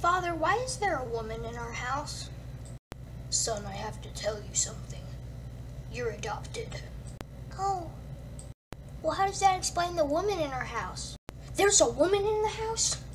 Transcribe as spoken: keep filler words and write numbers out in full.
Father, why is there a woman in our house? Son, I have to tell you something. You're adopted. Oh. Well, how does that explain the woman in our house? There's a woman in the house?